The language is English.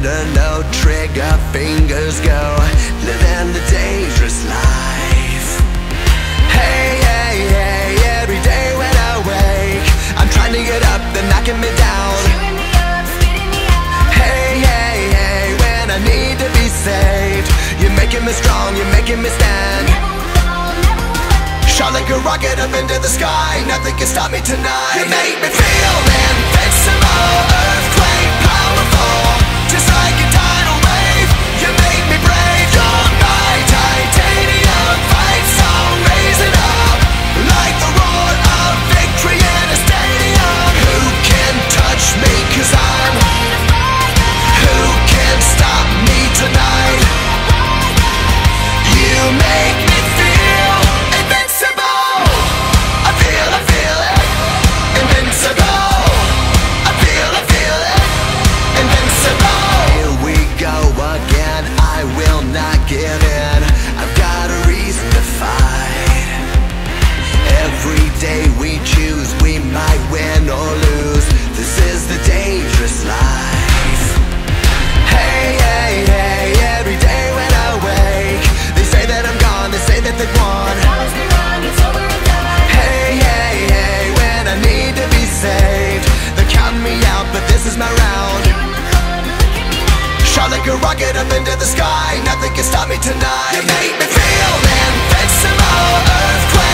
under no trigger, fingers go, living the dangerous life. Hey, hey, hey, every day when I wake, I'm trying to get up, they're knocking me down. Chewing me up, spitting me out. Hey, hey, hey, when I need to be saved, you're making me strong, you're making me stand. Never will fall, never will end. Shot like a rocket up into the sky, nothing can stop me tonight. You make me feel invincible, earthquake powerful, just like a tidal wave. You make me brave, you're my titanium fight song, raising up like the roar of victory in a stadium. Who can touch me, 'cause I'm Made of fire. who can stop me tonight? You make me feel invincible. I feel it, invincible. I feel it, invincible. Here we go again, I will not give in. I've got a reason to fight. Every day we choose, we might win or lose. This is the dangerous life. Hey, hey, hey, every day when I wake, they say that I'm gone, they say that they've won. Promise me wrong, it's over and done. Hey, hey, hey, when I need to be saved, they're counting me out, but this is my round. You're in the cold, look at me now. Shot like a rocket up into the sky, nothing can stop me tonight. You make me feel invincible, earthquake